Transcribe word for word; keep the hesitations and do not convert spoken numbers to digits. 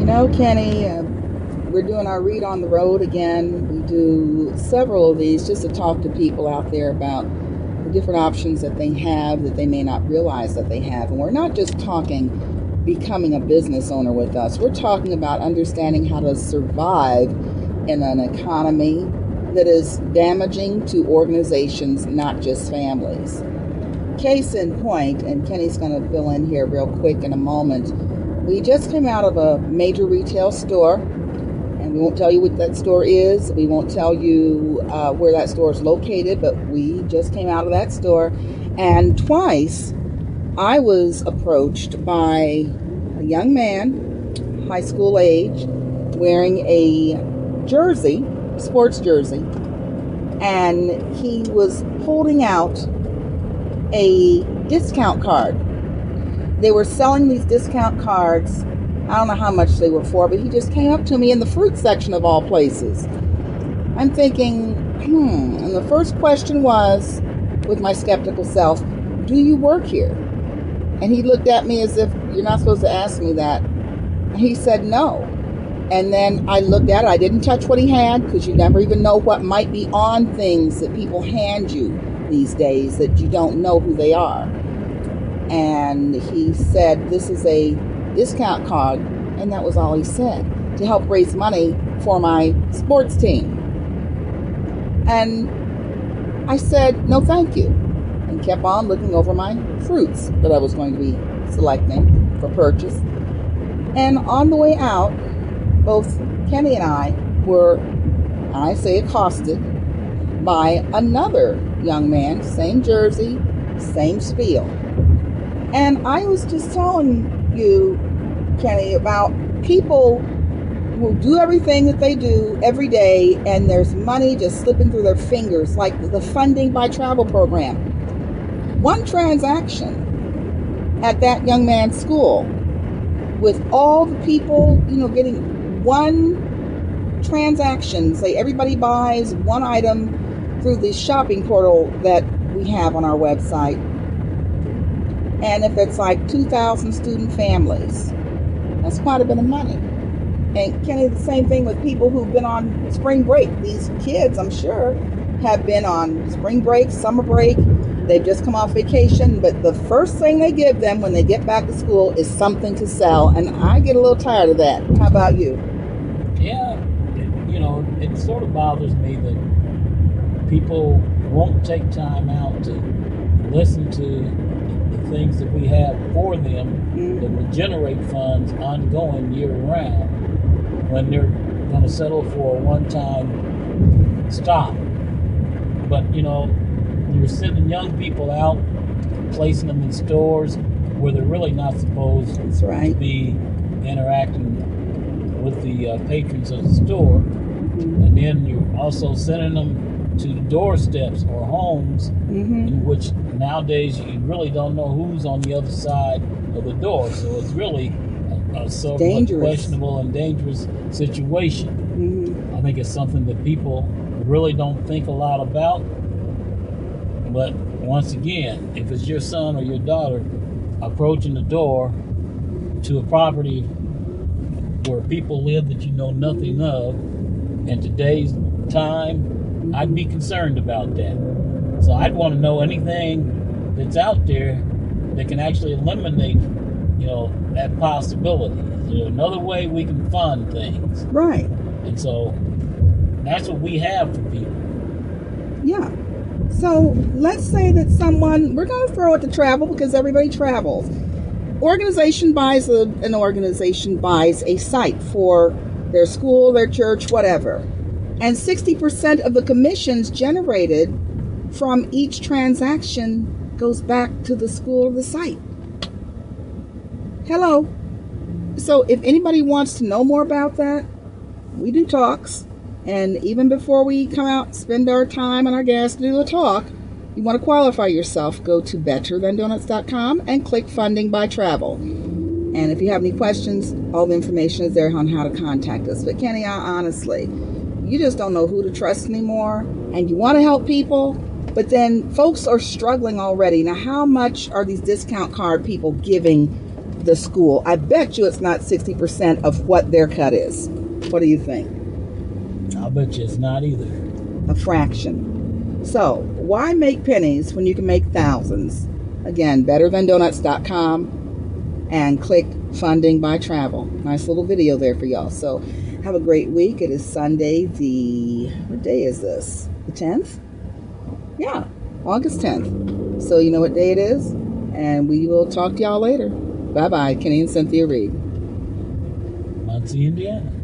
You know, Kenny, uh, we're doing our Read on the Road again. We do several of these just to talk to people out there about the different options that they have that they may not realize that they have. And we're not just talking becoming a business owner with us. We're talking about understanding how to survive in an economy that is damaging to organizations, not just families. Case in point, and Kenny's going to fill in here real quick in a moment. We just came out of a major retail store, and we won't tell you what that store is. We won't tell you uh, where that store is located, but we just came out of that store. And twice, I was approached by a young man, high school age, wearing a jersey, sports jersey, and he was holding out a discount card. They were selling these discount cards. I don't know how much they were for, but he just came up to me in the fruit section of all places. I'm thinking, hmm, and the first question was, with my skeptical self, do you work here? And he looked at me as if, you're not supposed to ask me that. He said no. And then I looked at it. I didn't touch what he had, because you never even know what might be on things that people hand you these days that you don't know who they are. And he said, this is a discount card, and that was all he said, to help raise money for my sports team. And I said, no thank you, and kept on looking over my fruits that I was going to be selecting for purchase. And on the way out, both Kenny and I were, I say, accosted by another young man, same jersey, same spiel. And I was just telling you, Kenny, about people who do everything that they do every day, and there's money just slipping through their fingers, like the Funding by Travel program. One transaction at that young man's school, with all the people, you know, getting one transaction, say everybody buys one item through the shopping portal that we have on our website. And if it's like two thousand student families, that's quite a bit of money. And Kenny, the same thing with people who've been on spring break. These kids, I'm sure, have been on spring break, summer break. They've just come off vacation, but the first thing they give them when they get back to school is something to sell. And I get a little tired of that. How about you? Yeah, it, you know, it sort of bothers me that people won't take time out to listen to things that we have for them mm-hmm. that will generate funds ongoing year round, when they're going to settle for a one-time stop. But, you know, you're sending young people out, placing them in stores where they're really not supposed That's right. to be interacting with the uh, patrons of the store. Mm-hmm. And then you're also sending them to doorsteps or homes mm-hmm. in which nowadays you really don't know who's on the other side of the door. So it's really a, a sort of questionable and dangerous situation. Mm-hmm. I think it's something that people really don't think a lot about. But once again, if it's your son or your daughter approaching the door to a property where people live that you know nothing of, in today's time, I'd be concerned about that. So I'd want to know anything that's out there that can actually eliminate, you know, that possibility. There's another way we can fund things. Right. And so that's what we have for people. Yeah. So let's say that someone, we're going to throw it to travel because everybody travels. Organization buys a, an organization buys a site for their school, their church, whatever. And sixty percent of the commissions generated from each transaction goes back to the school or the site. Hello. So if anybody wants to know more about that, we do talks. And even before we come out, spend our time and our gas to do a talk, you want to qualify yourself, go to better than donuts dot com and click Funding by Travel. And if you have any questions, all the information is there on how to contact us. But Kenny, I honestly, you just don't know who to trust anymore, and you want to help people, but then folks are struggling already. Now, how much are these discount card people giving the school. I bet you it's not sixty percent of what their cut is. What do you think? I bet you it's not either. A fraction. So, why make pennies when you can make thousands? Again, better than donuts dot com, and click funding by travel. Nice little video there for y'all. So, have a great week. It is Sunday, the, what day is this? The tenth? Yeah, August tenth. So, you know what day it is? And we will talk to y'all later. Bye-bye. Kenny and Cynthia Reed. Muncie, Indiana.